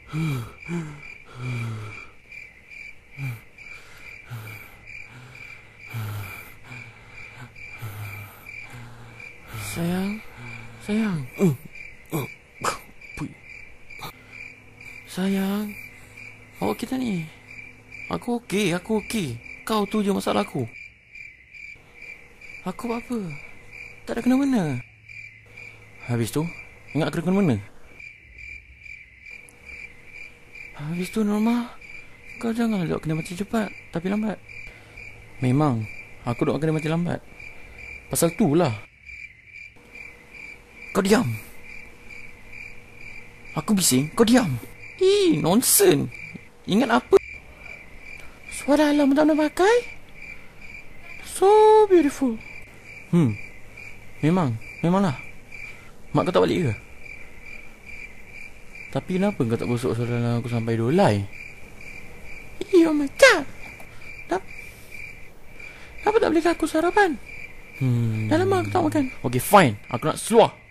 Sayang, sayang. Sayang, awak kita ni. Aku okey. Kau tu je masalah aku. Aku apa? Tak ada kena-mena. Habis tu, ingat aku ada kena-mena? Habis tu Norma, kau jangan doakan dia mati cepat, tapi lambat. Memang, aku doakan dia mati lambat. Pasal tu lah. Kau diam. Aku bising, kau diam. Nonsen. Ingat apa? Suara alam tak nak pakai? So beautiful. Memanglah. Mak kau tak balik ke? Tapi kenapa kau tak gosok suara alam aku sampai dolai? Oh my god. Kenapa tak belikan aku sarapan? Dah lama aku tak makan. Okay fine, aku nak seluar.